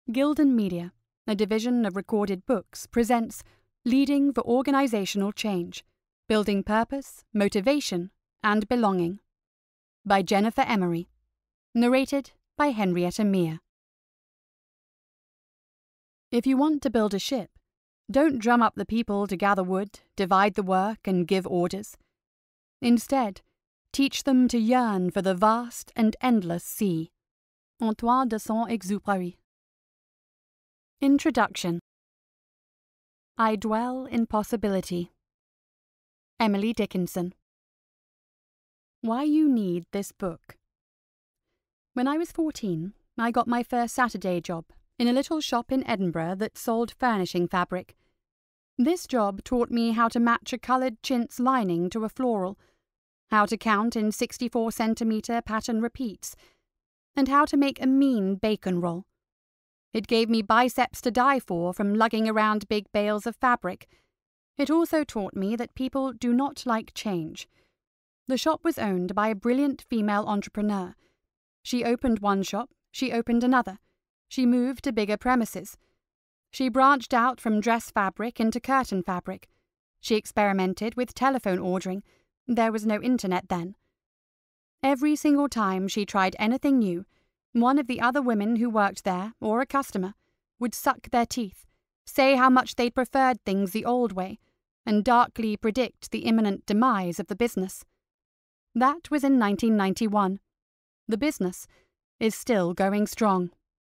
Gildan Media, a division of Recorded Books, presents Leading for Organisational Change, Building Purpose, Motivation, and Belonging by Jennifer Emery. Narrated by Henrietta Meire. If you want to build a ship, don't drum up the people to gather wood, divide the work, and give orders. Instead, teach them to yearn for the vast and endless sea. Antoine de Saint-Exupéry. Introduction. I dwell in possibility. Emily Dickinson. Why you need this book. When I was 14, I got my first Saturday job in a little shop in Edinburgh that sold furnishing fabric. This job taught me how to match a coloured chintz lining to a floral, how to count in 64-centimetre pattern repeats, and how to make a mean bacon roll. It gave me biceps to die for from lugging around big bales of fabric. It also taught me that people do not like change. The shop was owned by a brilliant female entrepreneur. She opened one shop, she opened another. She moved to bigger premises. She branched out from dress fabric into curtain fabric. She experimented with telephone ordering. There was no internet then. Every single time she tried anything new, one of the other women who worked there, or a customer, would suck their teeth, say how much they'd preferred things the old way, and darkly predict the imminent demise of the business. That was in 1991. The business is still going strong.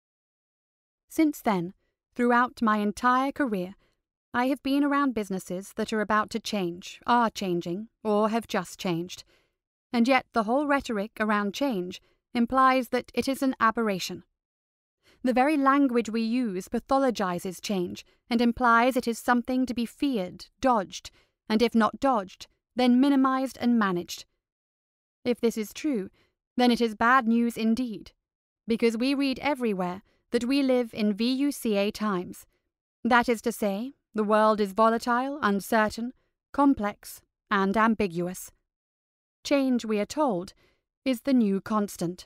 Since then, throughout my entire career, I have been around businesses that are about to change, are changing, or have just changed. And yet the whole rhetoric around change implies that it is an aberration. The very language we use pathologizes change and implies it is something to be feared, dodged, and if not dodged, then minimized and managed. If this is true, then it is bad news indeed, because we read everywhere that we live in VUCA times. That is to say, the world is volatile, uncertain, complex, and ambiguous. Change, we are told, is the new constant.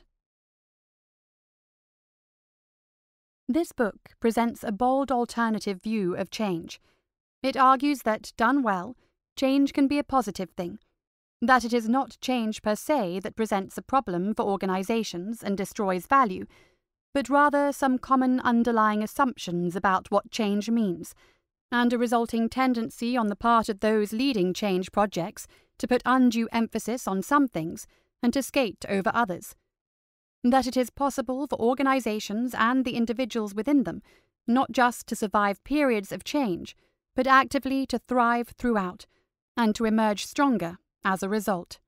This book presents a bold alternative view of change. It argues that, done well, change can be a positive thing, that it is not change per se that presents a problem for organizations and destroys value, but rather some common underlying assumptions about what change means, and a resulting tendency on the part of those leading change projects to put undue emphasis on some things and to skate over others. That it is possible for organizations and the individuals within them not just to survive periods of change, but actively to thrive throughout, and to emerge stronger as a result.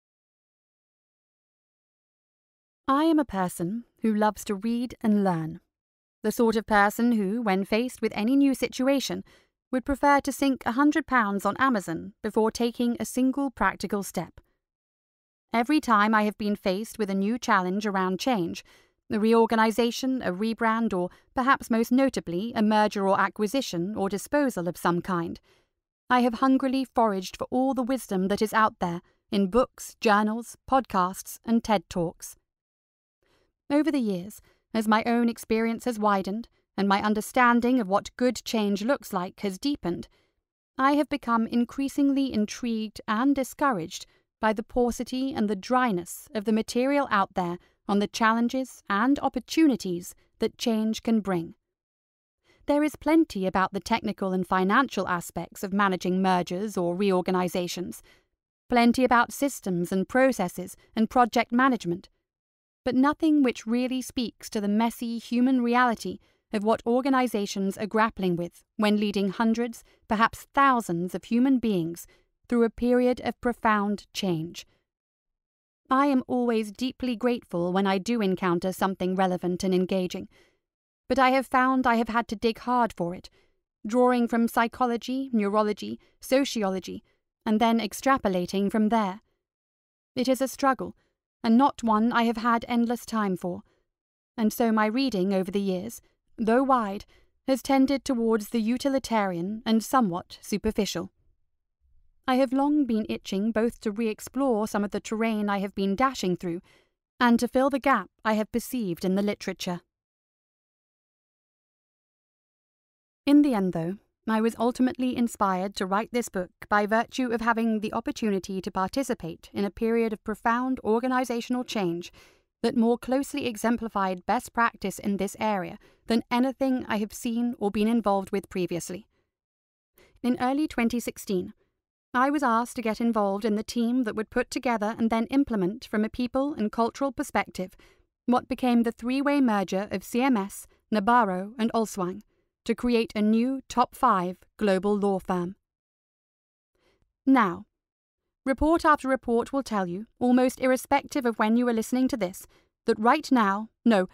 I am a person who loves to read and learn. The sort of person who, when faced with any new situation, would prefer to sink £100 on Amazon before taking a single practical step. Every time I have been faced with a new challenge around change, a reorganization, a rebrand, or perhaps most notably a merger or acquisition or disposal of some kind, I have hungrily foraged for all the wisdom that is out there in books, journals, podcasts, and TED Talks. Over the years, as my own experience has widened and my understanding of what good change looks like has deepened, I have become increasingly intrigued and discouraged by the paucity and the dryness of the material out there on the challenges and opportunities that change can bring. There is plenty about the technical and financial aspects of managing mergers or reorganizations, plenty about systems and processes and project management, but nothing which really speaks to the messy human reality of what organizations are grappling with when leading hundreds, perhaps thousands of human beings through a period of profound change. I am always deeply grateful when I do encounter something relevant and engaging, but I have found I have had to dig hard for it, drawing from psychology, neurology, sociology, and then extrapolating from there. It is a struggle, and not one I have had endless time for, and so my reading over the years, though wide, has tended towards the utilitarian and somewhat superficial. I have long been itching both to re-explore some of the terrain I have been dashing through, and to fill the gap I have perceived in the literature. In the end, though, I was ultimately inspired to write this book by virtue of having the opportunity to participate in a period of profound organisational change that more closely exemplified best practice in this area than anything I have seen or been involved with previously. In early 2016, I was asked to get involved in the team that would put together and then implement from a people and cultural perspective what became the three-way merger of CMS, Nabarro and Olswang to create a new top 5 global law firm. Now, report after report will tell you, almost irrespective of when you are listening to this, that right now,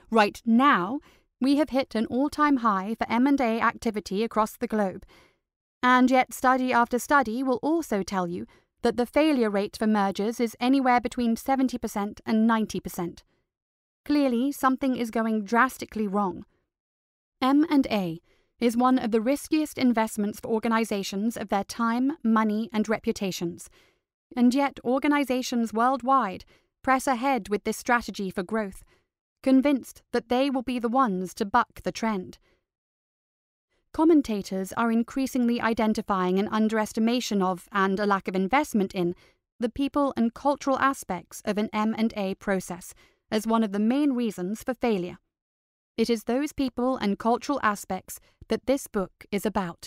we have hit an all-time high for M&A activity across the globe. And yet study after study will also tell you that the failure rate for mergers is anywhere between 70% and 90%. Clearly, something is going drastically wrong. M&A is one of the riskiest investments for organizations of their time, money, and reputations. And yet organizations worldwide press ahead with this strategy for growth, convinced that they will be the ones to buck the trend. Commentators are increasingly identifying an underestimation of, and a lack of investment in, the people and cultural aspects of an M&A process as one of the main reasons for failure. It is those people and cultural aspects that this book is about.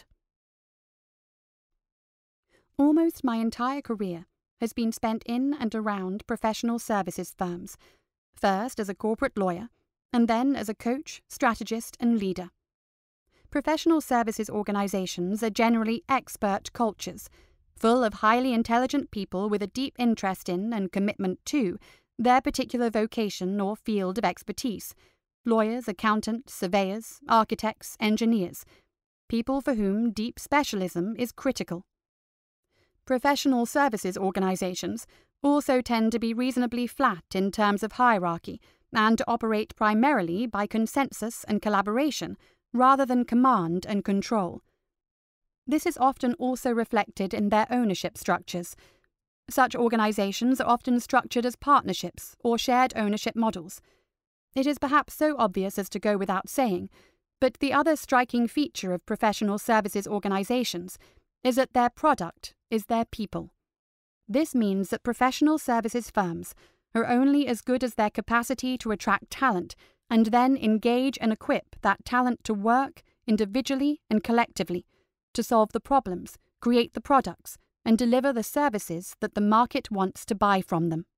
Almost my entire career has been spent in and around professional services firms, first as a corporate lawyer, and then as a coach, strategist, and leader. Professional services organizations are generally expert cultures, full of highly intelligent people with a deep interest in and commitment to their particular vocation or field of expertise: lawyers, accountants, surveyors, architects, engineers, people for whom deep specialism is critical. Professional services organizations also tend to be reasonably flat in terms of hierarchy and to operate primarily by consensus and collaboration, rather than command and control. This is often also reflected in their ownership structures. Such organizations are often structured as partnerships or shared ownership models. It is perhaps so obvious as to go without saying, but the other striking feature of professional services organizations is that their product is their people. This means that professional services firms are only as good as their capacity to attract talent and then engage and equip that talent to work individually and collectively to solve the problems, create the products, and deliver the services that the market wants to buy from them.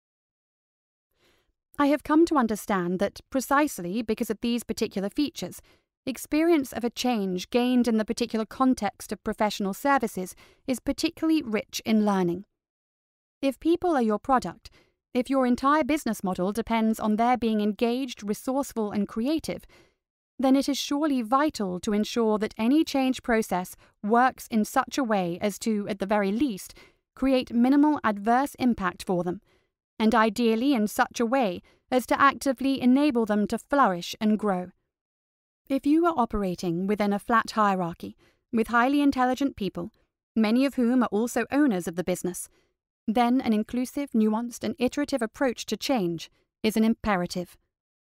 I have come to understand that precisely because of these particular features, experience of a change gained in the particular context of professional services is particularly rich in learning. If people are your product, if your entire business model depends on their being engaged, resourceful, and creative, then it is surely vital to ensure that any change process works in such a way as to, at the very least, create minimal adverse impact for them, and ideally in such a way as to actively enable them to flourish and grow. If you are operating within a flat hierarchy, with highly intelligent people, many of whom are also owners of the business, then an inclusive, nuanced, and iterative approach to change is an imperative.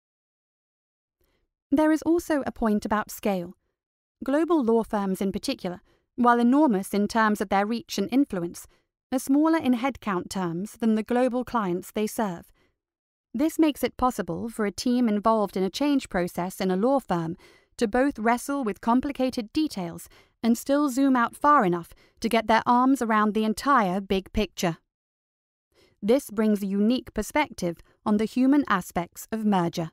There is also a point about scale. Global law firms in particular, while enormous in terms of their reach and influence, are smaller in headcount terms than the global clients they serve. This makes it possible for a team involved in a change process in a law firm to both wrestle with complicated details and still zoom out far enough to get their arms around the entire big picture. This brings a unique perspective on the human aspects of merger.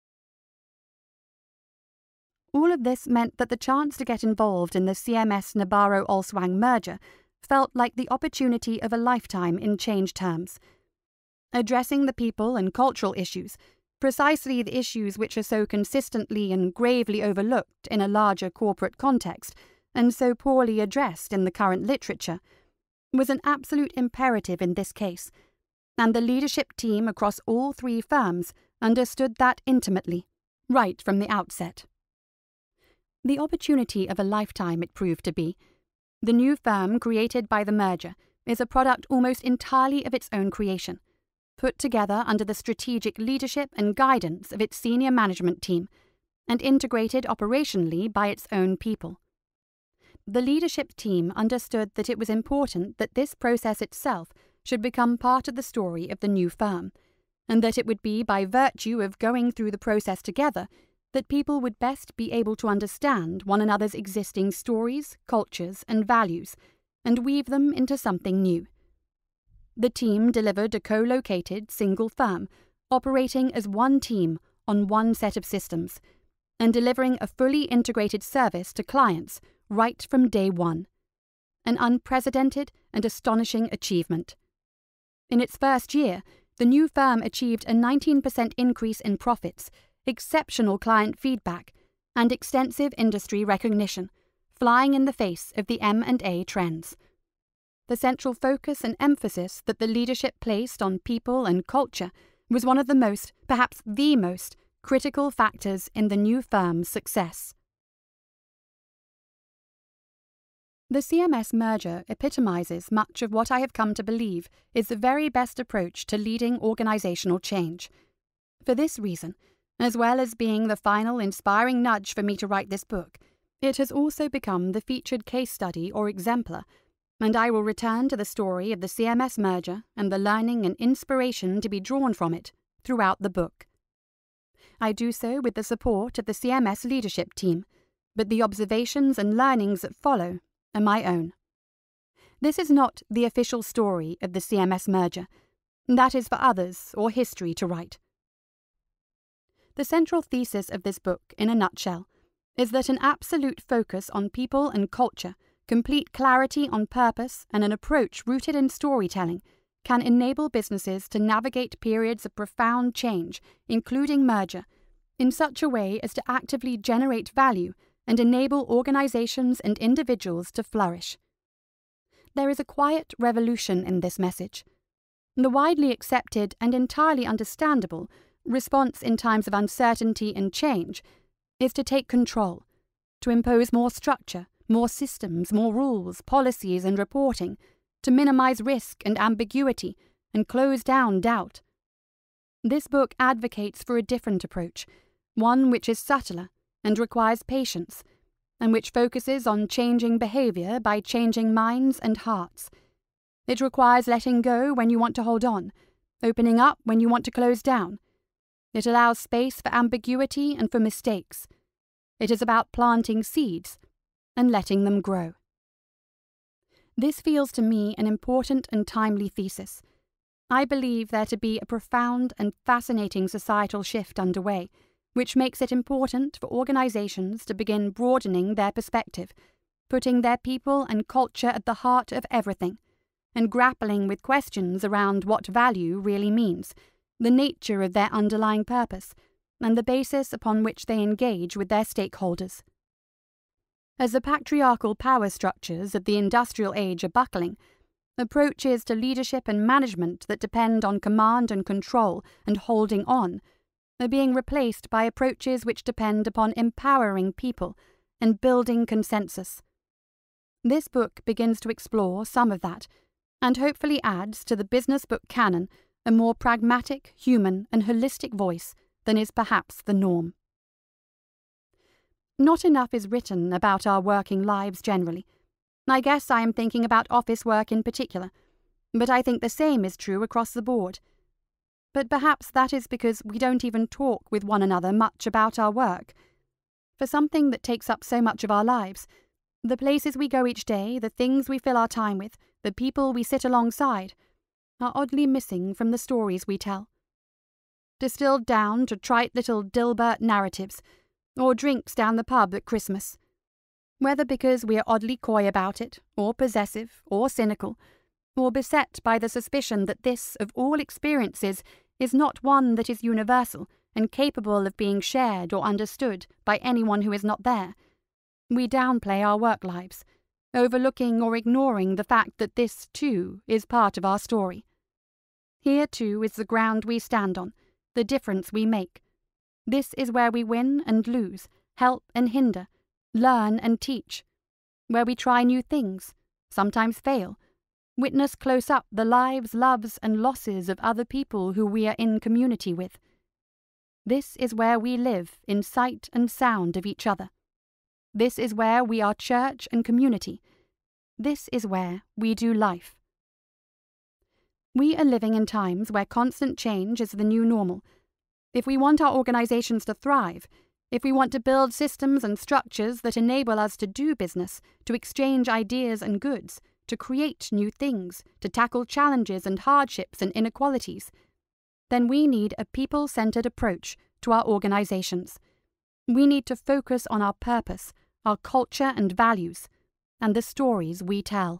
All of this meant that the chance to get involved in the CMS-Nabarro-Olswang merger felt like the opportunity of a lifetime in change terms. Addressing the people and cultural issues, precisely the issues which are so consistently and gravely overlooked in a larger corporate context and so poorly addressed in the current literature, was an absolute imperative in this case, and the leadership team across all 3 firms understood that intimately, right from the outset. The opportunity of a lifetime it proved to be. The new firm created by the merger is a product almost entirely of its own creation, put together under the strategic leadership and guidance of its senior management team, and integrated operationally by its own people. The leadership team understood that it was important that this process itself should become part of the story of the new firm, and that it would be by virtue of going through the process together that people would best be able to understand one another's existing stories, cultures, and values, and weave them into something new. The team delivered a co-located single firm, operating as one team on one set of systems, and delivering a fully integrated service to clients right from day one. An unprecedented and astonishing achievement. In its first year, the new firm achieved a 19% increase in profits, exceptional client feedback, and extensive industry recognition, flying in the face of the M&A trends. The central focus and emphasis that the leadership placed on people and culture was one of the most, perhaps the most, critical factors in the new firm's success. The CMS merger epitomizes much of what I have come to believe is the very best approach to leading organizational change. For this reason, as well as being the final inspiring nudge for me to write this book, it has also become the featured case study or exemplar, and I will return to the story of the CMS merger and the learning and inspiration to be drawn from it throughout the book. I do so with the support of the CMS leadership team, but the observations and learnings that follow are my own. This is not the official story of the CMS merger. That is for others or history to write. The central thesis of this book, in a nutshell, is that an absolute focus on people and culture, complete clarity on purpose, and an approach rooted in storytelling can enable businesses to navigate periods of profound change, including merger, in such a way as to actively generate value and enable organizations and individuals to flourish. There is a quiet revolution in this message. The widely accepted and entirely understandable response in times of uncertainty and change is to take control, to impose more structure, more systems, more rules, policies, and reporting, to minimize risk and ambiguity and close down doubt. This book advocates for a different approach, one which is subtler and requires patience, and which focuses on changing behavior by changing minds and hearts. It requires letting go when you want to hold on, opening up when you want to close down. It allows space for ambiguity and for mistakes. It is about planting seeds and letting them grow. This feels to me an important and timely thesis. I believe there to be a profound and fascinating societal shift underway, which makes it important for organizations to begin broadening their perspective, putting their people and culture at the heart of everything, and grappling with questions around what value really means, the nature of their underlying purpose, and the basis upon which they engage with their stakeholders. As the patriarchal power structures of the industrial age are buckling, approaches to leadership and management that depend on command and control and holding on are being replaced by approaches which depend upon empowering people and building consensus. This book begins to explore some of that, and hopefully adds to the business book canon a more pragmatic, human, and holistic voice than is perhaps the norm. Not enough is written about our working lives generally. I guess I am thinking about office work in particular, but I think the same is true across the board. But perhaps that is because we don't even talk with one another much about our work. For something that takes up so much of our lives, the places we go each day, the things we fill our time with, the people we sit alongside, are oddly missing from the stories we tell. Distilled down to trite little Dilbert narratives, or drinks down the pub at Christmas. Whether because we are oddly coy about it, or possessive, or cynical, or beset by the suspicion that this, of all experiences, is not one that is universal and capable of being shared or understood by anyone who is not there, we downplay our work lives, overlooking or ignoring the fact that this, too, is part of our story. Here, too, is the ground we stand on, the difference we make. This is where we win and lose, help and hinder, learn and teach, where we try new things, sometimes fail, witness close up the lives, loves, and losses of other people who we are in community with. This is where we live in sight and sound of each other. This is where we are church and community. This is where we do life. We are living in times where constant change is the new normal. If we want our organizations to thrive, if we want to build systems and structures that enable us to do business, to exchange ideas and goods, to create new things, to tackle challenges and hardships and inequalities, then we need a people-centered approach to our organizations. We need to focus on our purpose, our culture and values, and the stories we tell.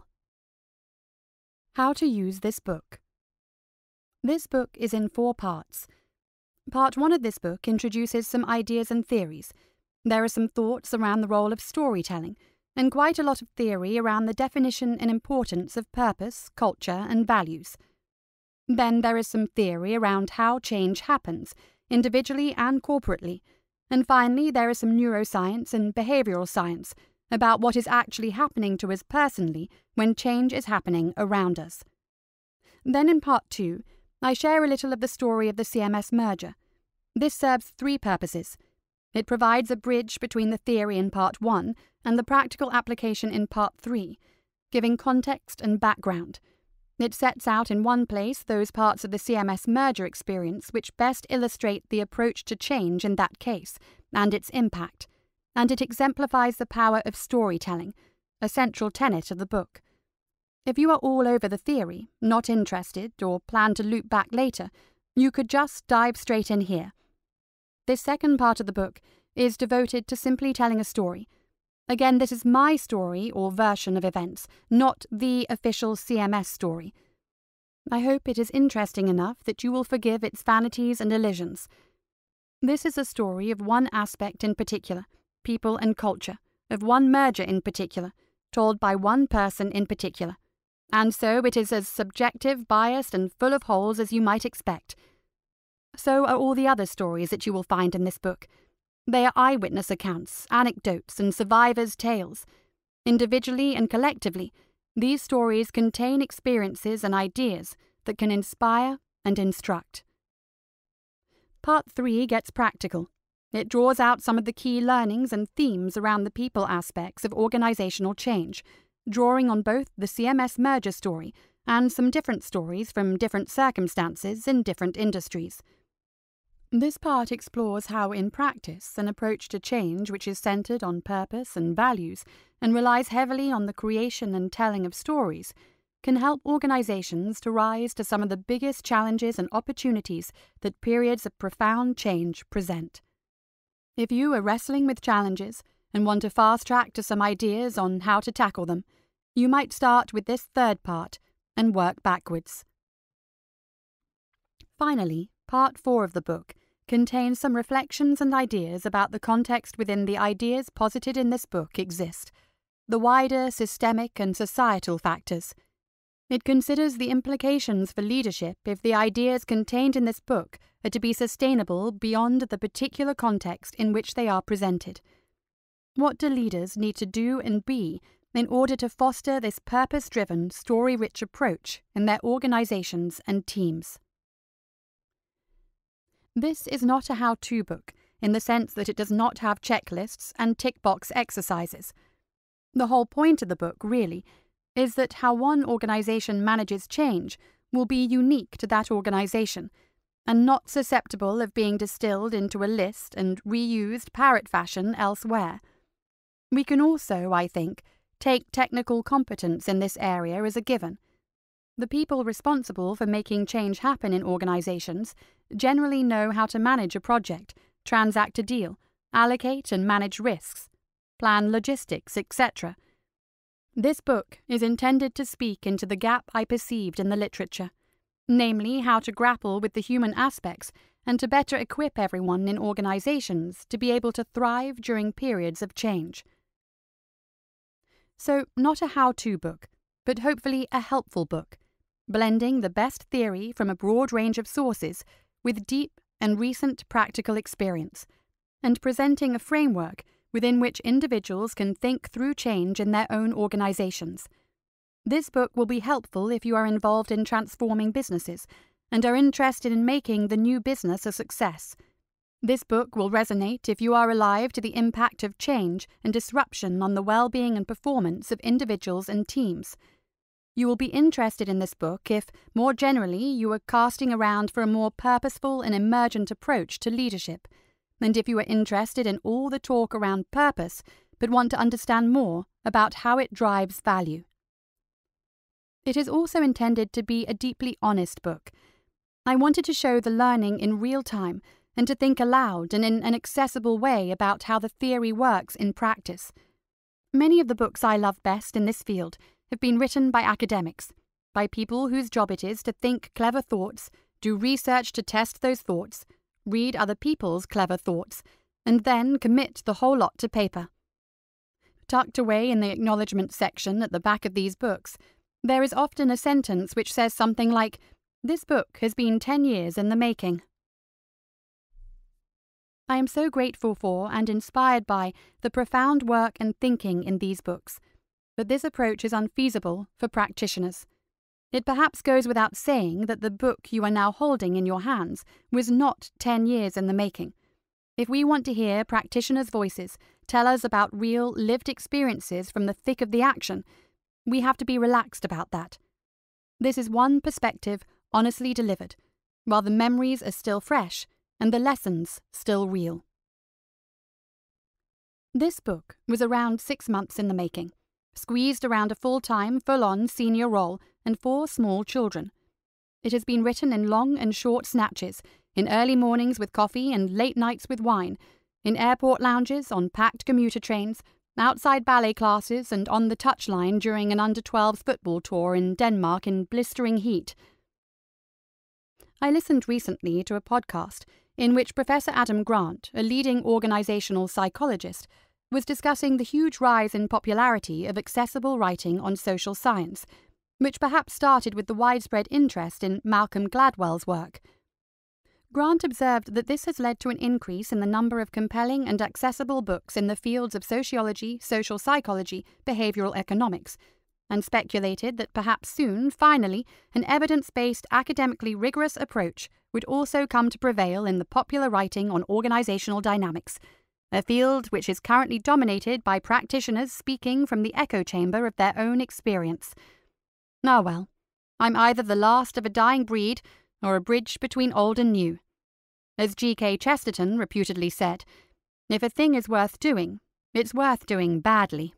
How to use this book. This book is in 4 parts. Part 1 of this book introduces some ideas and theories. There are some thoughts around the role of storytelling, and quite a lot of theory around the definition and importance of purpose, culture, and values. Then there is some theory around how change happens, individually and corporately. And finally, there is some neuroscience and behavioral science about what is actually happening to us personally when change is happening around us. Then in Part 2, I share a little of the story of the CMS merger. This serves 3 purposes. It provides a bridge between the theory in Part 1 and the practical application in Part 3, giving context and background. It sets out in one place those parts of the CMS merger experience which best illustrate the approach to change in that case and its impact, and it exemplifies the power of storytelling, a central tenet of the book. If you are all over the theory, not interested, or plan to loop back later, you could just dive straight in here. This second part of the book is devoted to simply telling a story. Again, this is my story or version of events, not the official CMS story. I hope it is interesting enough that you will forgive its vanities and elisions. This is a story of one aspect in particular, people and culture, of one merger in particular, told by one person in particular. And so it is as subjective, biased, and full of holes as you might expect. So are all the other stories that you will find in this book. They are eyewitness accounts, anecdotes, and survivors' tales. Individually and collectively, these stories contain experiences and ideas that can inspire and instruct. Part 3 gets practical. It draws out some of the key learnings and themes around the people aspects of organizational change, drawing on both the CMS merger story and some different stories from different circumstances in different industries. This part explores how, in practice, an approach to change which is centered on purpose and values and relies heavily on the creation and telling of stories can help organizations to rise to some of the biggest challenges and opportunities that periods of profound change present. If you are wrestling with challenges and want to fast-track to some ideas on how to tackle them, you might start with this third part and work backwards. Finally, Part 4 of the book contains some reflections and ideas about the context within the ideas posited in this book exist, the wider systemic and societal factors. It considers the implications for leadership if the ideas contained in this book are to be sustainable beyond the particular context in which they are presented. What do leaders need to do and be in order to foster this purpose-driven, story-rich approach in their organizations and teams? This is not a how-to book, in the sense that it does not have checklists and tick-box exercises. The whole point of the book, really, is that how one organization manages change will be unique to that organization, and not susceptible of being distilled into a list and reused parrot fashion elsewhere. We can also, I think, take technical competence in this area as a given. The people responsible for making change happen in organizations generally know how to manage a project, transact a deal, allocate and manage risks, plan logistics, etc. This book is intended to speak into the gap I perceived in the literature, namely how to grapple with the human aspects and to better equip everyone in organizations to be able to thrive during periods of change. So, not a how-to book, but hopefully a helpful book, blending the best theory from a broad range of sources with deep and recent practical experience, and presenting a framework within which individuals can think through change in their own organizations. This book will be helpful if you are involved in transforming businesses and are interested in making the new business a success. This book will resonate if you are alive to the impact of change and disruption on the well-being and performance of individuals and teams. You will be interested in this book if, more generally, you are casting around for a more purposeful and emergent approach to leadership, and if you are interested in all the talk around purpose but want to understand more about how it drives value. It is also intended to be a deeply honest book. I wanted to show the learning in real time and to think aloud and in an accessible way about how the theory works in practice. Many of the books I love best in this field have been written by academics, by people whose job it is to think clever thoughts, do research to test those thoughts, read other people's clever thoughts, and then commit the whole lot to paper. Tucked away in the acknowledgement section at the back of these books, there is often a sentence which says something like, "This book has been 10 years in the making." I am so grateful for and inspired by the profound work and thinking in these books, but this approach is unfeasible for practitioners. It perhaps goes without saying that the book you are now holding in your hands was not 10 years in the making. If we want to hear practitioners' voices tell us about real, lived experiences from the thick of the action, we have to be relaxed about that. This is one perspective honestly delivered, while the memories are still fresh and the lessons still real. This book was around 6 months in the making, squeezed around a full-time, full-on senior role and 4 small children. It has been written in long and short snatches, in early mornings with coffee and late nights with wine, in airport lounges, on packed commuter trains, outside ballet classes, and on the touchline during an under-12s football tour in Denmark in blistering heat. I listened recently to a podcast in which Professor Adam Grant, a leading organisational psychologist, was discussing the huge rise in popularity of accessible writing on social science, which perhaps started with the widespread interest in Malcolm Gladwell's work. Grant observed that this has led to an increase in the number of compelling and accessible books in the fields of sociology, social psychology, behavioural economics, and speculated that perhaps soon, finally, an evidence-based, academically rigorous approach would also come to prevail in the popular writing on organisational dynamics, a field which is currently dominated by practitioners speaking from the echo chamber of their own experience. Ah well, I'm either the last of a dying breed or a bridge between old and new. As G.K. Chesterton reputedly said, if a thing is worth doing, it's worth doing badly.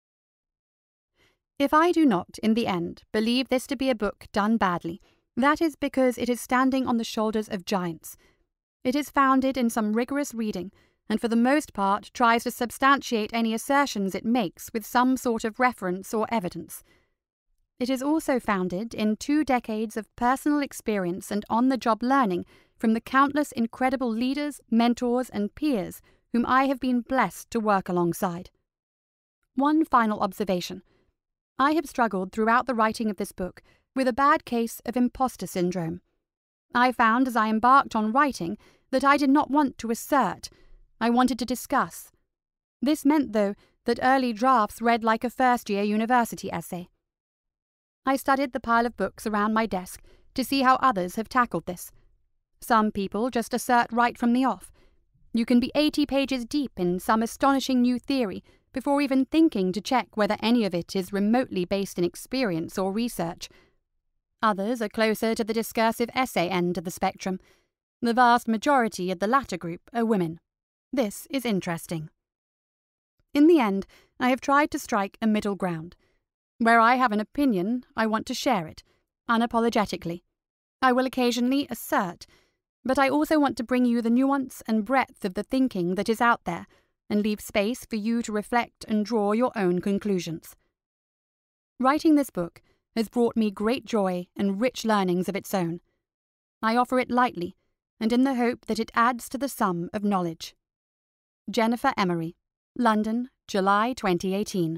If I do not, in the end, believe this to be a book done badly, that is because it is standing on the shoulders of giants. It is founded in some rigorous reading, and for the most part tries to substantiate any assertions it makes with some sort of reference or evidence. It is also founded in 2 decades of personal experience and on-the-job learning from the countless incredible leaders, mentors, and peers whom I have been blessed to work alongside. One final observation. I have struggled throughout the writing of this book with a bad case of imposter syndrome. I found as I embarked on writing that I did not want to assert, I wanted to discuss. This meant, though, that early drafts read like a first-year university essay. I studied the pile of books around my desk to see how others have tackled this. Some people just assert right from the off. You can be 80 pages deep in some astonishing new theory before even thinking to check whether any of it is remotely based in experience or research. Others are closer to the discursive essay end of the spectrum. The vast majority of the latter group are women. This is interesting. In the end, I have tried to strike a middle ground. Where I have an opinion, I want to share it, unapologetically. I will occasionally assert, but I also want to bring you the nuance and breadth of the thinking that is out there, and leave space for you to reflect and draw your own conclusions. Writing this book has brought me great joy and rich learnings of its own. I offer it lightly, and in the hope that it adds to the sum of knowledge. Jennifer Emery, London, July 2018.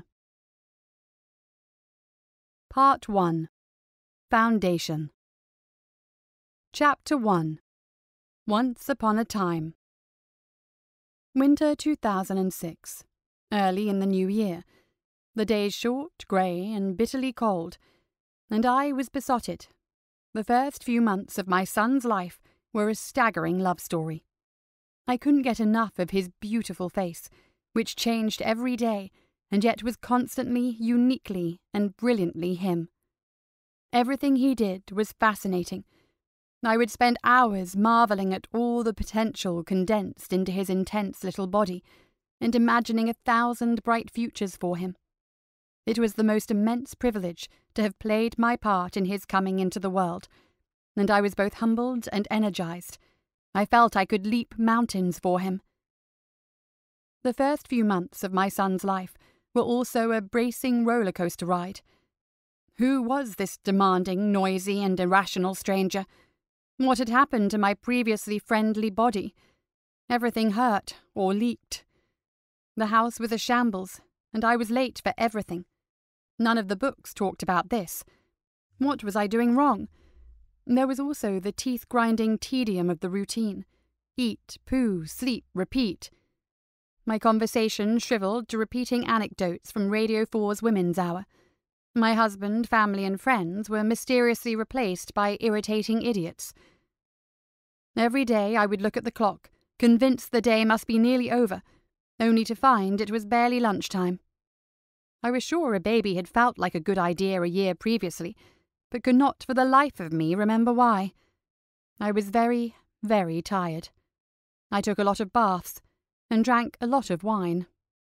Part 1. Foundation. Chapter 1. Once Upon a Time. Winter 2006. Early in the new year. The days short, grey, and bitterly cold. And I was besotted. The first few months of my son's life were a staggering love story. I couldn't get enough of his beautiful face, which changed every day, and yet was constantly, uniquely, and brilliantly him. Everything he did was fascinating. I would spend hours marvelling at all the potential condensed into his intense little body, and imagining 1,000 bright futures for him. It was the most immense privilege to have played my part in his coming into the world, and I was both humbled and energized. I felt I could leap mountains for him. The first few months of my son's life were also a bracing roller coaster ride. Who was this demanding, noisy, and irrational stranger? What had happened to my previously friendly body? Everything hurt or leaked. The house was a shambles, and I was late for everything. None of the books talked about this. What was I doing wrong? There was also the teeth-grinding tedium of the routine. Eat, poo, sleep, repeat. My conversation shriveled to repeating anecdotes from Radio 4's Women's Hour. My husband, family, and friends were mysteriously replaced by irritating idiots. Every day I would look at the clock, convinced the day must be nearly over, only to find it was barely lunchtime. I was sure a baby had felt like a good idea a year previously, but could not for the life of me remember why. I was very, very tired. I took a lot of baths, and drank a lot of wine.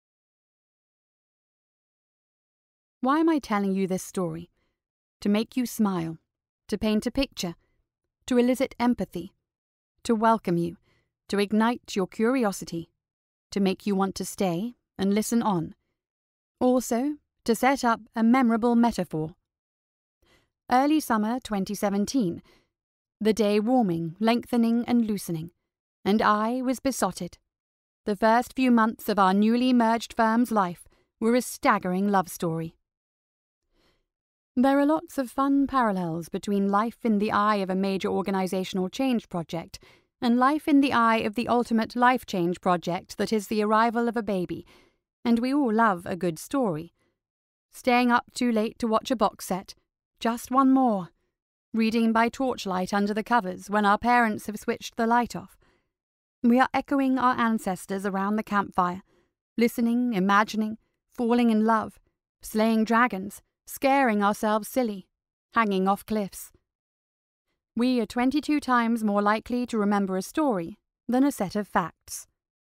Why am I telling you this story? To make you smile, to paint a picture, to elicit empathy, to welcome you, to ignite your curiosity, to make you want to stay and listen on. Also, to set up a memorable metaphor. Early summer 2017. The day warming, lengthening and loosening, and I was besotted. The first few months of our newly merged firm's life were a staggering love story. There are lots of fun parallels between life in the eye of a major organisational change project and life in the eye of the ultimate life change project that is the arrival of a baby, and we all love a good story. Staying up too late to watch a box set, just one more. Reading by torchlight under the covers when our parents have switched the light off. We are echoing our ancestors around the campfire, listening, imagining, falling in love, slaying dragons, scaring ourselves silly, hanging off cliffs. We are 22 times more likely to remember a story than a set of facts.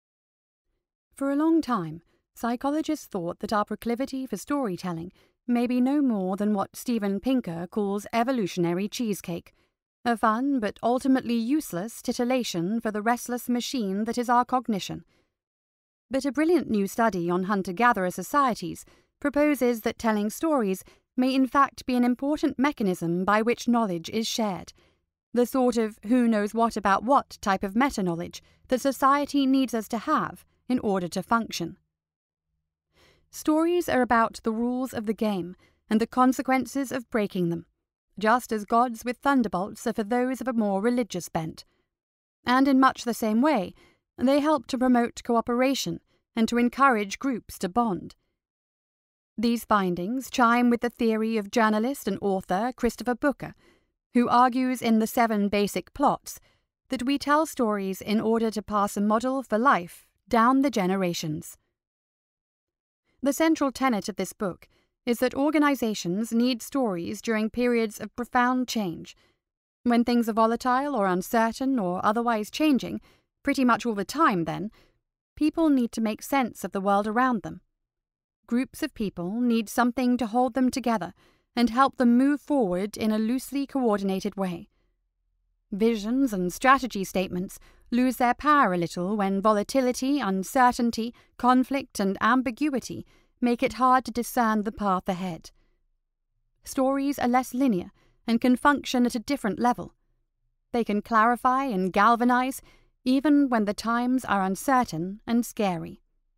For a long time, psychologists thought that our proclivity for storytelling may be no more than what Steven Pinker calls evolutionary cheesecake, a fun but ultimately useless titillation for the restless machine that is our cognition. But a brilliant new study on hunter-gatherer societies proposes that telling stories may in fact be an important mechanism by which knowledge is shared, the sort of who knows what about what type of meta-knowledge that society needs us to have in order to function. Stories are about the rules of the game and the consequences of breaking them, just as gods with thunderbolts are for those of a more religious bent. And in much the same way, they help to promote cooperation and to encourage groups to bond. These findings chime with the theory of journalist and author Christopher Booker, who argues in The 7 Basic Plots that we tell stories in order to pass a model for life down the generations. The central tenet of this book is that organizations need stories during periods of profound change. When things are volatile or uncertain or otherwise changing, pretty much all the time then, people need to make sense of the world around them. Groups of people need something to hold them together and help them move forward in a loosely coordinated way. Visions and strategy statements lose their power a little when volatility, uncertainty, conflict, and ambiguity make it hard to discern the path ahead. Stories are less linear and can function at a different level. They can clarify and galvanize even when the times are uncertain and scary.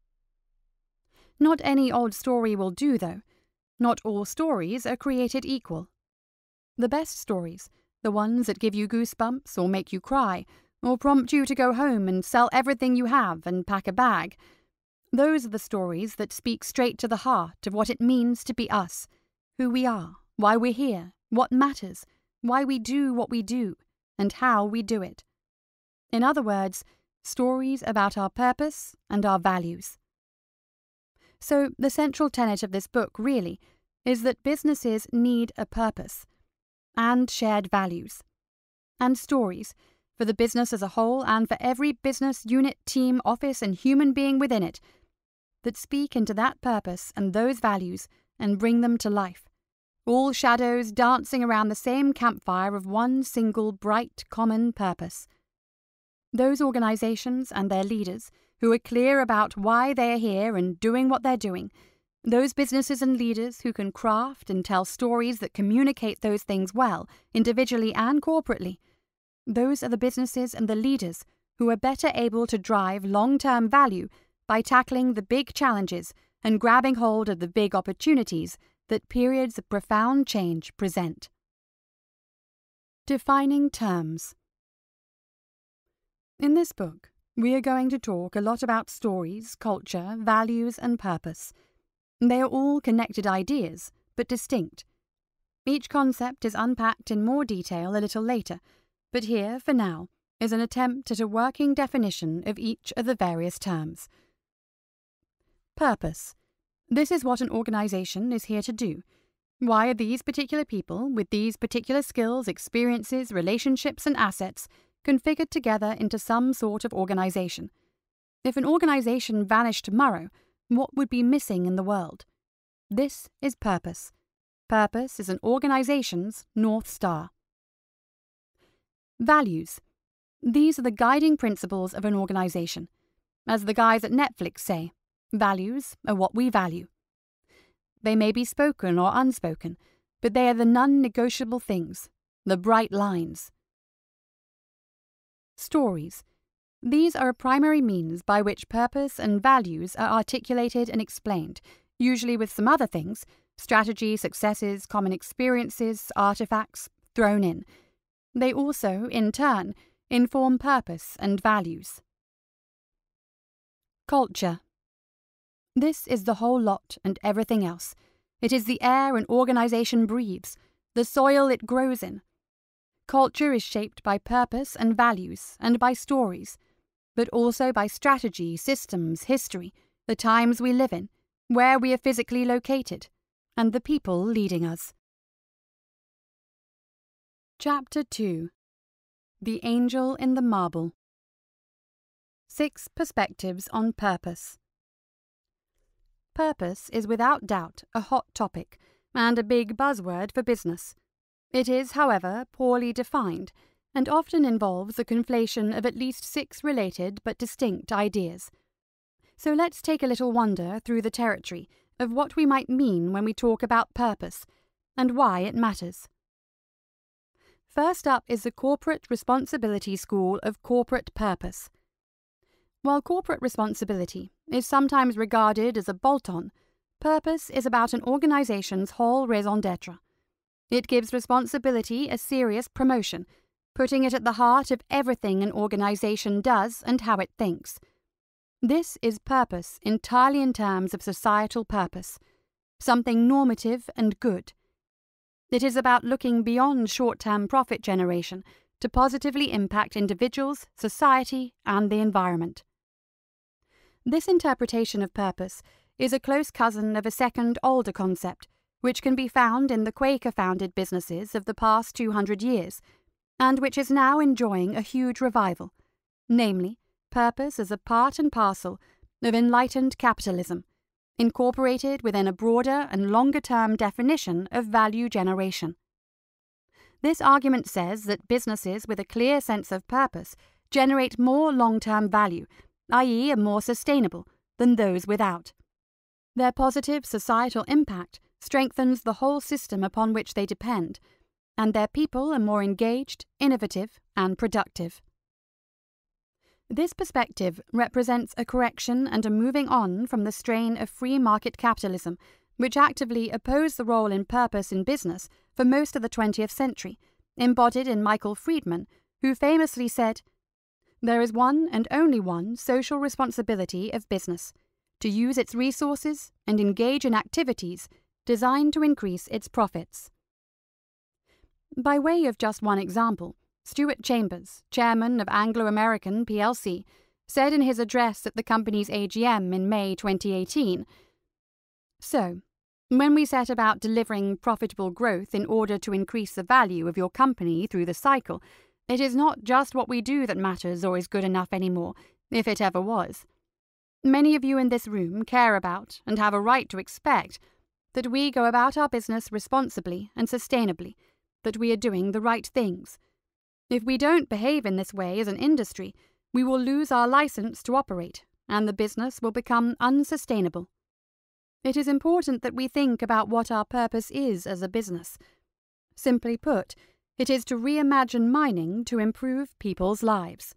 Not any old story will do, though. Not all stories are created equal. The best stories, the ones that give you goosebumps or make you cry, or prompt you to go home and sell everything you have and pack a bag, those are the stories that speak straight to the heart of what it means to be us, who we are, why we're here, what matters, why we do what we do, and how we do it. In other words, stories about our purpose and our values. So the central tenet of this book, really, is that businesses need a purpose, and shared values, and stories, for the business as a whole and for every business unit, team, office, and human being within it, that speak into that purpose and those values and bring them to life, all shadows dancing around the same campfire of one single bright common purpose. Those organizations and their leaders who are clear about why they are here and doing what they're doing, those businesses and leaders who can craft and tell stories that communicate those things well, individually and corporately, those are the businesses and the leaders who are better able to drive long-term value by tackling the big challenges and grabbing hold of the big opportunities that periods of profound change present. Defining terms. In this book, we are going to talk a lot about stories, culture, values, and purpose. They are all connected ideas, but distinct. Each concept is unpacked in more detail a little later, but here, for now, is an attempt at a working definition of each of the various terms. Purpose. This is what an organization is here to do. Why are these particular people, with these particular skills, experiences, relationships, and assets, configured together into some sort of organization? If an organization vanished tomorrow, what would be missing in the world? This is purpose. Purpose is an organization's North Star. Values. These are the guiding principles of an organization. As the guys at Netflix say, values are what we value. They may be spoken or unspoken, but they are the non-negotiable things, the bright lines. Stories. These are a primary means by which purpose and values are articulated and explained, usually with some other things, strategy, successes, common experiences, artifacts, thrown in. They also, in turn, inform purpose and values. Culture. This is the whole lot and everything else. It is the air an organization breathes, the soil it grows in. Culture is shaped by purpose and values and by stories, but also by strategy, systems, history, the times we live in, where we are physically located, and the people leading us. Chapter 2. The Angel in the Marble. 6 Perspectives on Purpose. Purpose is without doubt a hot topic and a big buzzword for business. It is, however, poorly defined, and often involves the conflation of at least 6 related but distinct ideas. So let's take a little wander through the territory of what we might mean when we talk about purpose, and why it matters. First up is the Corporate Responsibility School of Corporate Purpose. While corporate responsibility is sometimes regarded as a bolt-on, purpose is about an organization's whole raison d'etre. It gives responsibility a serious promotion, putting it at the heart of everything an organization does and how it thinks. This is purpose entirely in terms of societal purpose, something normative and good. It is about looking beyond short-term profit generation to positively impact individuals, society, and the environment. This interpretation of purpose is a close cousin of a second, older concept, which can be found in the Quaker-founded businesses of the past 200 years, and which is now enjoying a huge revival, namely, purpose as a part and parcel of enlightened capitalism, incorporated within a broader and longer-term definition of value generation. This argument says that businesses with a clear sense of purpose generate more long-term value, i.e. are more sustainable, than those without. Their positive societal impact strengthens the whole system upon which they depend, and their people are more engaged, innovative, and productive. This perspective represents a correction and a moving on from the strain of free market capitalism, which actively opposed the role in purpose in business for most of the 20th century, embodied in Michael Friedman, who famously said, "There is one and only one social responsibility of business, to use its resources and engage in activities designed to increase its profits." By way of just one example, Stuart Chambers, chairman of Anglo-American plc, said in his address at the company's AGM in May 2018. So, when we set about delivering profitable growth in order to increase the value of your company through the cycle, it is not just what we do that matters or is good enough anymore, if it ever was. Many of you in this room care about and have a right to expect that we go about our business responsibly and sustainably, that we are doing the right things. If we don't behave in this way as an industry, we will lose our license to operate, and the business will become unsustainable. It is important that we think about what our purpose is as a business. Simply put, it is to reimagine mining to improve people's lives.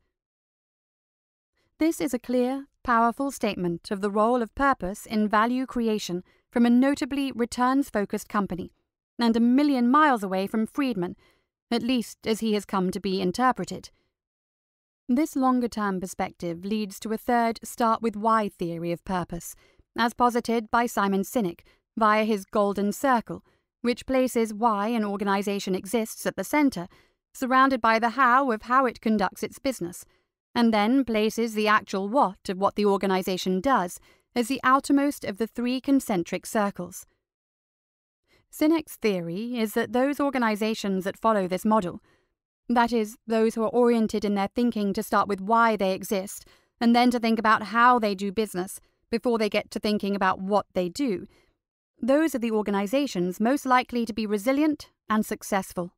This is a clear, powerful statement of the role of purpose in value creation from a notably returns-focused company, and a million miles away from Friedman, at least as he has come to be interpreted. This longer-term perspective leads to a third start-with-why theory of purpose, as posited by Simon Sinek via his Golden Circle, which places why an organization exists at the center, surrounded by the how of how it conducts its business, and then places the actual what of what the organization does as the outermost of the three concentric circles. Sinek's theory is that those organizations that follow this model, that is, those who are oriented in their thinking to start with why they exist, and then to think about how they do business, before they get to thinking about what they do, those are the organizations most likely to be resilient and successful.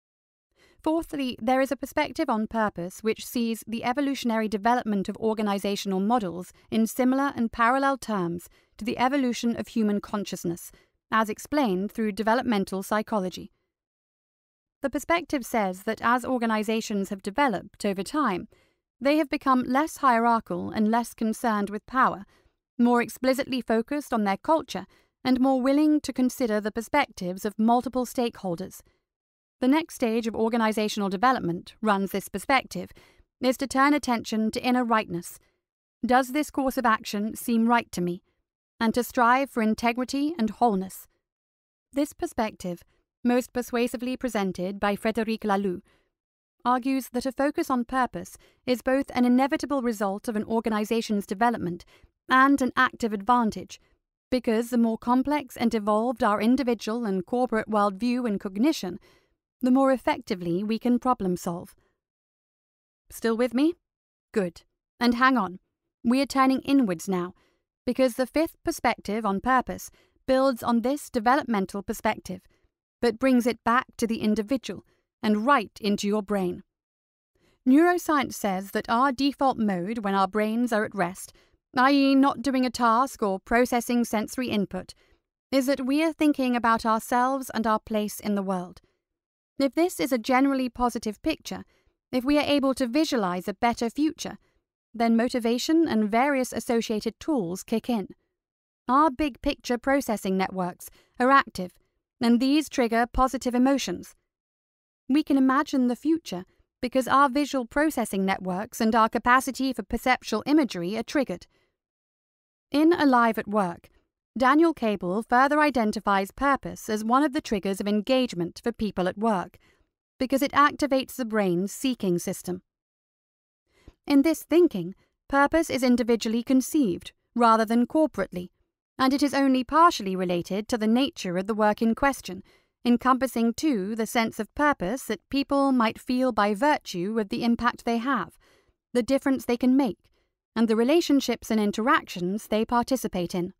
Fourthly, there is a perspective on purpose which sees the evolutionary development of organizational models in similar and parallel terms to the evolution of human consciousness, as explained through developmental psychology. The perspective says that as organizations have developed over time, they have become less hierarchical and less concerned with power, more explicitly focused on their culture, and more willing to consider the perspectives of multiple stakeholders. The next stage of organizational development, runs this perspective, is to turn attention to inner rightness. Does this course of action seem right to me? And to strive for integrity and wholeness. This perspective, most persuasively presented by Frédéric Laloux, argues that a focus on purpose is both an inevitable result of an organization's development and an active advantage, because the more complex and evolved our individual and corporate worldview and cognition, the more effectively we can problem solve. Still with me? Good. And hang on. We are turning inwards now, because the fifth perspective on purpose builds on this developmental perspective, but brings it back to the individual and right into your brain. Neuroscience says that our default mode when our brains are at rest, i.e. not doing a task or processing sensory input, is that we are thinking about ourselves and our place in the world. If this is a generally positive picture, if we are able to visualize a better future, then motivation and various associated tools kick in. Our big picture processing networks are active, and these trigger positive emotions. We can imagine the future because our visual processing networks and our capacity for perceptual imagery are triggered. In Alive at Work, Daniel Cable further identifies purpose as one of the triggers of engagement for people at work, because it activates the brain's seeking system. In this thinking, purpose is individually conceived, rather than corporately, and it is only partially related to the nature of the work in question, encompassing too the sense of purpose that people might feel by virtue of the impact they have, the difference they can make, and the relationships and interactions they participate in.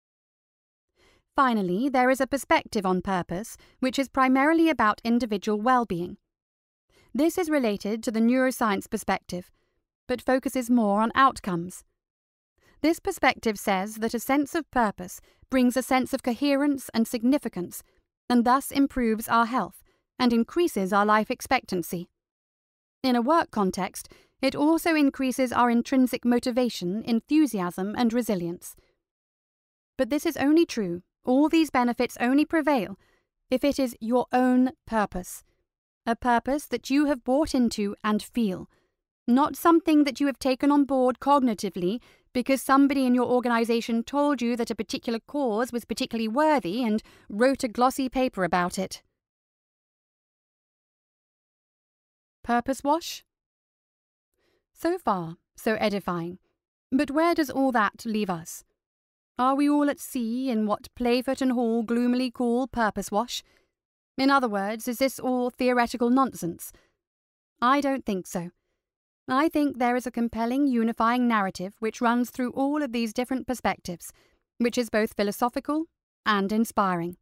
Finally, there is a perspective on purpose which is primarily about individual well-being. This is related to the neuroscience perspective, but focuses more on outcomes. This perspective says that a sense of purpose brings a sense of coherence and significance, and thus improves our health and increases our life expectancy. In a work context, it also increases our intrinsic motivation, enthusiasm, and resilience. But this is only true, all these benefits only prevail, if it is your own purpose, a purpose that you have bought into and feel, not something that you have taken on board cognitively because somebody in your organization told you that a particular cause was particularly worthy and wrote a glossy paper about it. Purpose wash? So far, so edifying. But where does all that leave us? Are we all at sea in what Playfoot and Hall gloomily call purpose wash? In other words, is this all theoretical nonsense? I don't think so. I think there is a compelling unifying narrative which runs through all of these different perspectives, which is both philosophical and inspiring.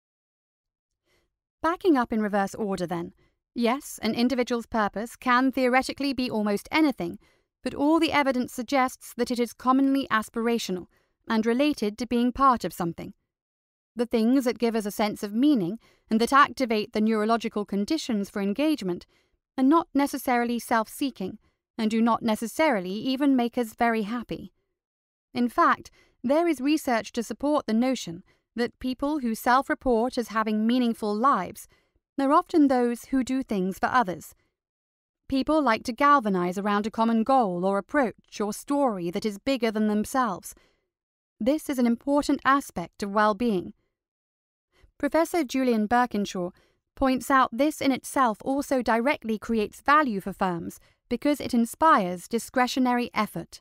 Backing up in reverse order then, yes, an individual's purpose can theoretically be almost anything, but all the evidence suggests that it is commonly aspirational and related to being part of something. The things that give us a sense of meaning and that activate the neurological conditions for engagement are not necessarily self-seeking and do not necessarily even make us very happy. In fact, there is research to support the notion that people who self-report as having meaningful lives are often those who do things for others. People like to galvanize around a common goal or approach or story that is bigger than themselves. This is an important aspect of well-being. Professor Julian Birkinshaw points out this in itself also directly creates value for firms because it inspires discretionary effort.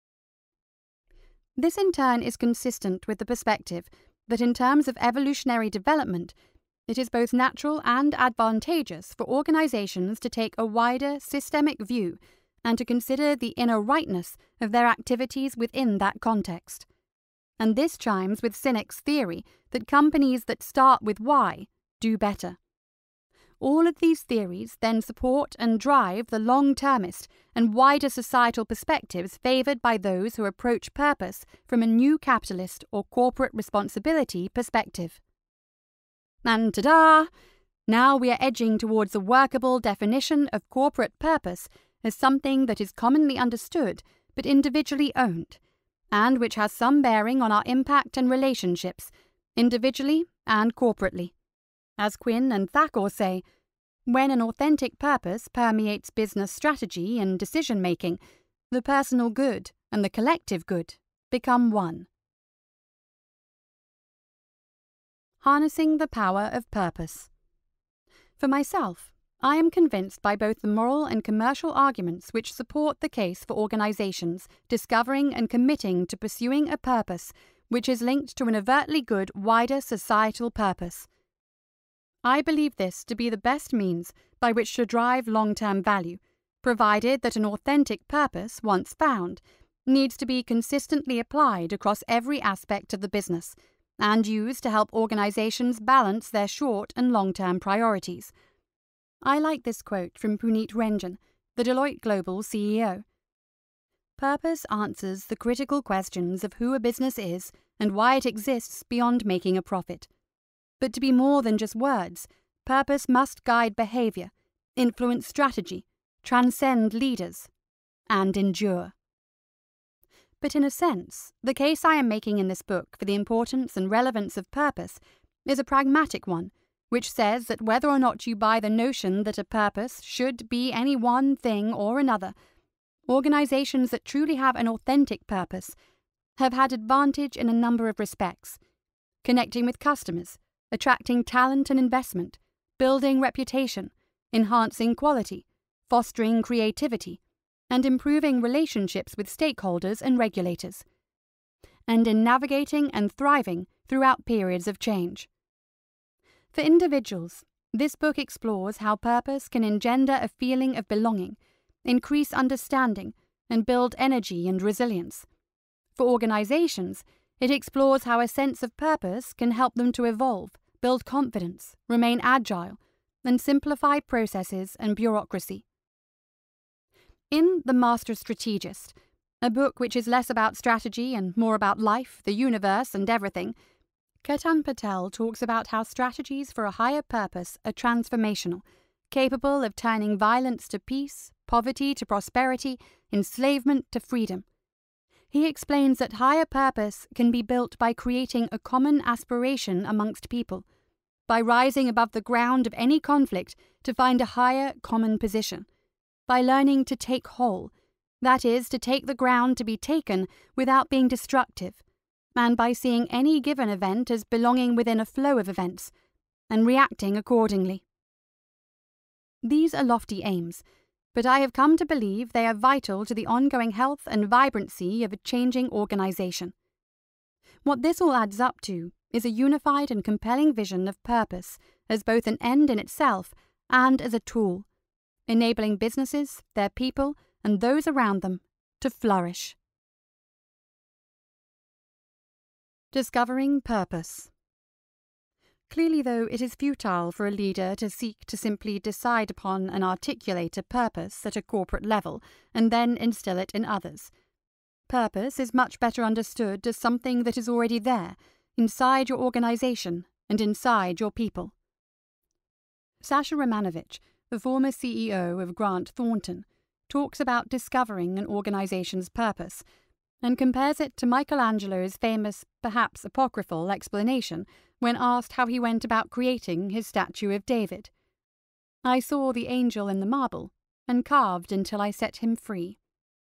This in turn is consistent with the perspective that in terms of evolutionary development, it is both natural and advantageous for organizations to take a wider systemic view and to consider the inner rightness of their activities within that context. And this chimes with Sinek's theory that companies that start with why do better. All of these theories then support and drive the long-termist and wider societal perspectives favoured by those who approach purpose from a new capitalist or corporate responsibility perspective. And ta-da! Now we are edging towards a workable definition of corporate purpose as something that is commonly understood but individually owned, and which has some bearing on our impact and relationships, individually and corporately. As Quinn and Thacker say, when an authentic purpose permeates business strategy and decision-making, the personal good and the collective good become one. Harnessing the power of purpose. For myself, I am convinced by both the moral and commercial arguments which support the case for organizations discovering and committing to pursuing a purpose which is linked to an overtly good wider societal purpose. I believe this to be the best means by which to drive long-term value, provided that an authentic purpose, once found, needs to be consistently applied across every aspect of the business and used to help organizations balance their short and long-term priorities. I like this quote from Puneet Renjan, the Deloitte Global CEO. Purpose answers the critical questions of who a business is and why it exists beyond making a profit. But to be more than just words, purpose must guide behavior, influence strategy, transcend leaders, and endure. But in a sense, the case I am making in this book for the importance and relevance of purpose is a pragmatic one, which says that whether or not you buy the notion that a purpose should be any one thing or another, organizations that truly have an authentic purpose have had advantage in a number of respects: connecting with customers, attracting talent and investment, building reputation, enhancing quality, fostering creativity, and improving relationships with stakeholders and regulators, and in navigating and thriving throughout periods of change. For individuals, this book explores how purpose can engender a feeling of belonging, increase understanding, and build energy and resilience. For organizations, it explores how a sense of purpose can help them to evolve, build confidence, remain agile, and simplify processes and bureaucracy. In The Master Strategist, a book which is less about strategy and more about life, the universe, and everything, Ketan Patel talks about how strategies for a higher purpose are transformational, capable of turning violence to peace, poverty to prosperity, enslavement to freedom. He explains that higher purpose can be built by creating a common aspiration amongst people, by rising above the ground of any conflict to find a higher common position, by learning to take whole, that is, to take the ground to be taken without being destructive, and by seeing any given event as belonging within a flow of events, and reacting accordingly. These are lofty aims, but I have come to believe they are vital to the ongoing health and vibrancy of a changing organization. What this all adds up to is a unified and compelling vision of purpose as both an end in itself and as a tool, enabling businesses, their people, and those around them to flourish. Discovering purpose. Clearly, though, it is futile for a leader to seek to simply decide upon and articulate a purpose at a corporate level and then instill it in others. Purpose is much better understood as something that is already there, inside your organization and inside your people. Sasha Romanovich, the former CEO of Grant Thornton, talks about discovering an organization's purpose and compares it to Michelangelo's famous, perhaps apocryphal, explanation when asked how he went about creating his statue of David. "I saw the angel in the marble and carved until I set him free."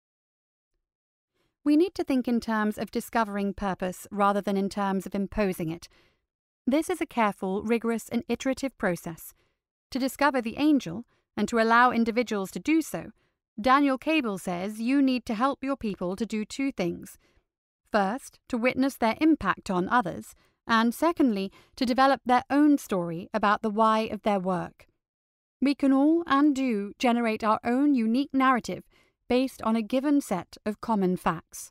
We need to think in terms of discovering purpose rather than in terms of imposing it. This is a careful, rigorous, and iterative process. To discover the angel, and to allow individuals to do so, Daniel Cable says you need to help your people to do two things. First, to witness their impact on others, and secondly, to develop their own story about the why of their work. We can all, and do, generate our own unique narrative based on a given set of common facts.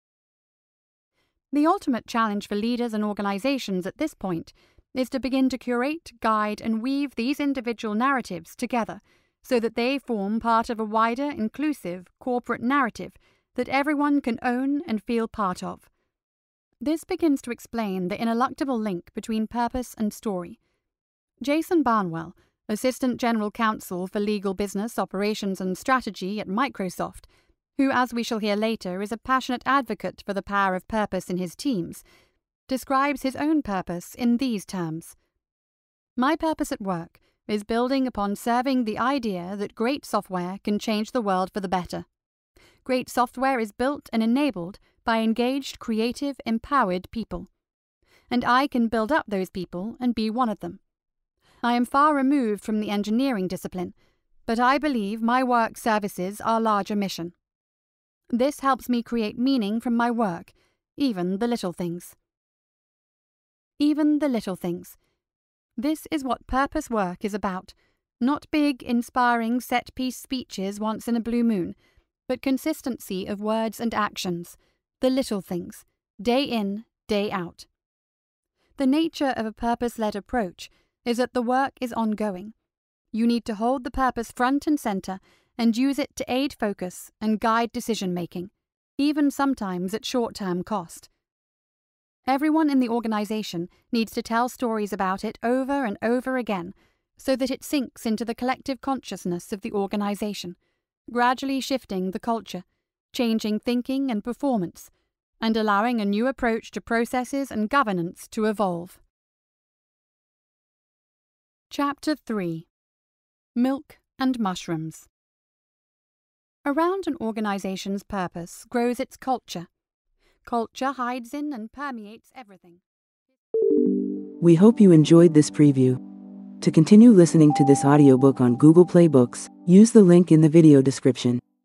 The ultimate challenge for leaders and organizations at this point is to begin to curate, guide, and weave these individual narratives together so that they form part of a wider, inclusive, corporate narrative that everyone can own and feel part of. This begins to explain the ineluctable link between purpose and story. Jason Barnwell, Assistant General Counsel for Legal Business, Operations and Strategy at Microsoft, who, as we shall hear later, is a passionate advocate for the power of purpose in his teams, describes his own purpose in these terms. "My purpose at work is building upon serving the idea that great software can change the world for the better. Great software is built and enabled by engaged, creative, empowered people. And I can build up those people and be one of them. I am far removed from the engineering discipline, but I believe my work services our larger mission. This helps me create meaning from my work, even the little things." Even the little things. This is what purpose work is about. Not big, inspiring, set-piece speeches once in a blue moon, but consistency of words and actions, the little things, day in, day out. The nature of a purpose-led approach is that the work is ongoing. You need to hold the purpose front and center and use it to aid focus and guide decision-making, even sometimes at short-term cost. Everyone in the organization needs to tell stories about it over and over again so that it sinks into the collective consciousness of the organization, gradually shifting the culture, changing thinking and performance, and allowing a new approach to processes and governance to evolve. Chapter 3. Milk and Mushrooms. Around an organization's purpose grows its culture. Culture hides in and permeates everything. We hope you enjoyed this preview. To continue listening to this audiobook on Google Play Books, use the link in the video description.